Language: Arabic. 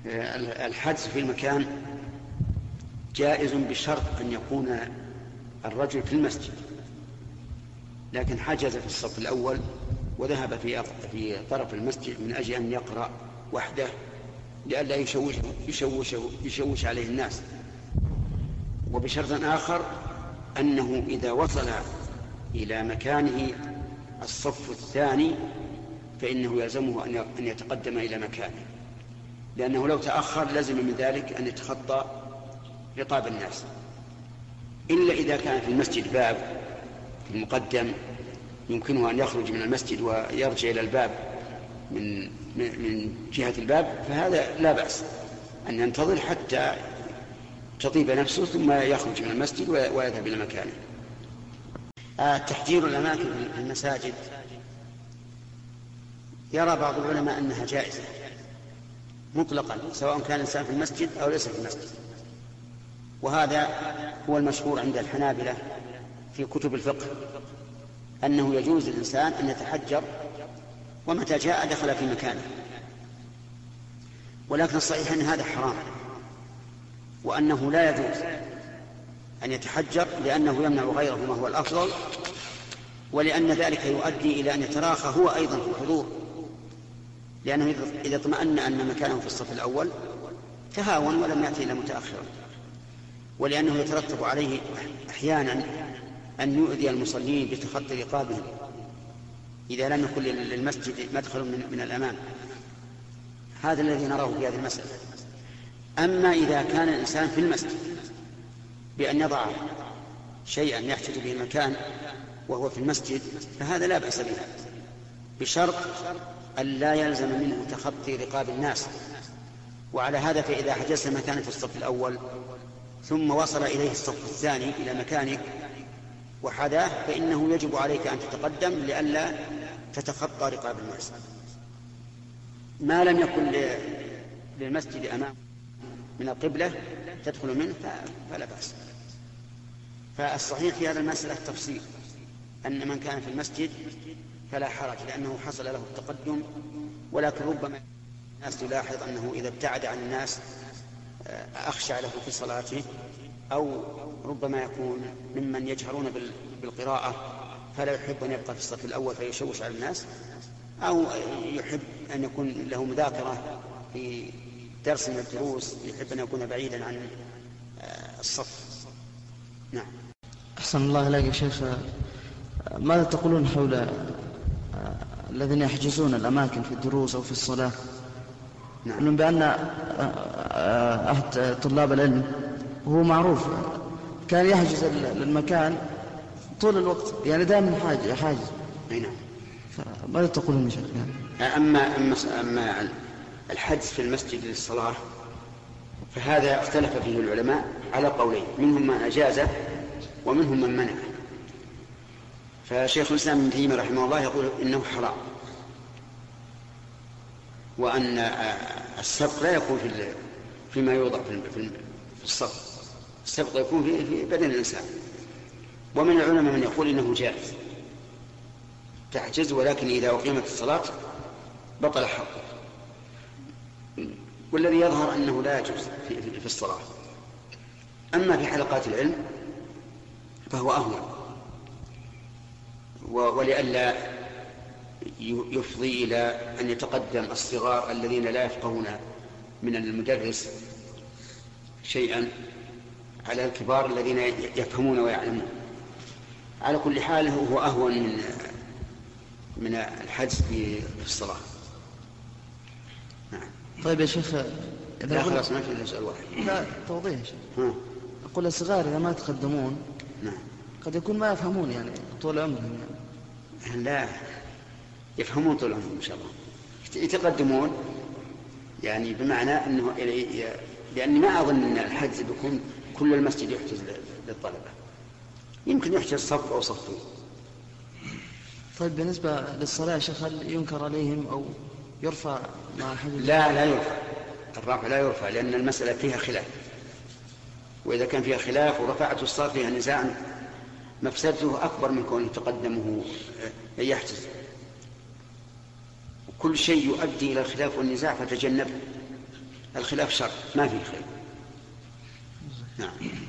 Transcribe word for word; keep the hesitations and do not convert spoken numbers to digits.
الحجز في المكان جائز بشرط أن يكون الرجل في المسجد، لكن حجز في الصف الأول وذهب في في طرف المسجد من أجل أن يقرأ وحده لئلا يشوش, يشوش, يشوش عليه الناس، وبشرط آخر أنه إذا وصل إلى مكانه الصف الثاني فإنه يلزمه أن يتقدم إلى مكانه، لأنه لو تأخر لزم من ذلك أن يتخطى رقاب الناس، إلا إذا كان في المسجد باب في المقدم يمكنه أن يخرج من المسجد ويرجع إلى الباب من من جهة الباب، فهذا لا بأس أن ينتظر حتى تطيب نفسه ثم يخرج من المسجد ويذهب إلى مكانه. تحجير الأماكن في المساجد يرى بعض العلماء أنها جائزة مطلقا سواء كان الإنسان في المسجد أو ليس في المسجد، وهذا هو المشهور عند الحنابلة في كتب الفقه أنه يجوز للإنسان أن يتحجر ومتى جاء دخل في مكانه، ولكن الصحيح أن هذا حرام وأنه لا يجوز أن يتحجر لأنه يمنع غيره ما هو الأفضل، ولأن ذلك يؤدي إلى أن يتراخى هو أيضا في الحضور، لأنه إذا اطمأن أن مكانه في الصف الأول تهاون ولم يأتي إلا متأخرا، ولأنه يترتب عليه أحيانا أن يؤذي المصلين بتخطي رقابهم إذا لم يكن للمسجد مدخل من, من الأمام. هذا الذي نراه في هذه المسألة. أما إذا كان الإنسان في المسجد بأن يضع شيئا يحتج به المكان وهو في المسجد فهذا لا بأس به، بشرط أن لا يلزم منه تخطي رقاب الناس. وعلى هذا فإذا حجزت مكانا في الصف الأول ثم وصل إليه الصف الثاني إلى مكانك وحذاه فإنه يجب عليك أن تتقدم لئلا تتخطى رقاب الناس. ما لم يكن للمسجد أمام من القبلة تدخل منه فلا بأس. فالصحيح في هذا المسألة التفصيل أن من كان في المسجد فلا حرج لأنه حصل له التقدم، ولكن ربما الناس تلاحظ أنه إذا ابتعد عن الناس أخشع له في صلاته، أو ربما يكون ممن يجهرون بالقراءة فلا يحب أن يبقى في الصف الأول فيشوش على الناس، أو يحب أن يكون له مذاكرة في درس من الدروس يحب أن يكون بعيدا عن الصف. نعم. أحسن الله إليك يا شيخ، ماذا تقولون حول الذين يحجزون الأماكن في الدروس أو في الصلاة؟ نعم. بأن أحد طلاب العلم وهو معروف كان يحجز المكان طول الوقت، يعني دائما حاجز حاجز. نعم. فماذا تقولون يا شيخ؟ أما أما الحجز في المسجد للصلاة فهذا اختلف فيه العلماء على قولين، منهم من أجازه ومنهم من منعه. فشيخ الإسلام ابن تيمية رحمه الله يقول إنه حرام، وأن السبق لا يكون في فيما يوضع في الصف، السبق يكون في بدن الإنسان. ومن العلماء من يقول إنه جائز تحجز، ولكن إذا أقيمت الصلاة بطل حقه. والذي يظهر أنه لا يجوز في, في الصلاة. أما في حلقات العلم فهو أهون، ولئلا يفضي إلى أن يتقدم الصغار الذين لا يفقهون من المدرس شيئا على الكبار الذين يفهمون ويعلمون. على كل حال هو أهون من من الحجز في الصلاة. نعم. طيب يا شيخ، لا خلاص ما في إلا سؤال واحد. لا توضيح يا شيخ. أقول الصغار إذا ما يتقدمون نعم قد يكون ما يفهمون يعني طول عمرهم يعني. لا يفهمون طول عمرهم إن شاء الله، يتقدمون يعني بمعنى أنه لأني ما أظن أن الحجز بيكون كل المسجد يحجز للطلبة، يمكن يحجز صف أو صفين. طيب بالنسبة للصلاة شيخ هل ينكر عليهم أو يرفع مع الحجز؟ لا لا يرفع، الرفع لا يرفع لأن المسألة فيها خلاف، وإذا كان فيها خلاف ورفعته الصلاة فيها نزاع مفسدته أكبر من كونه تقدمه يحجز. كل شيء يؤدي إلى الخلاف والنزاع فتجنبه. الخلاف شر، ما فيه خير. نعم.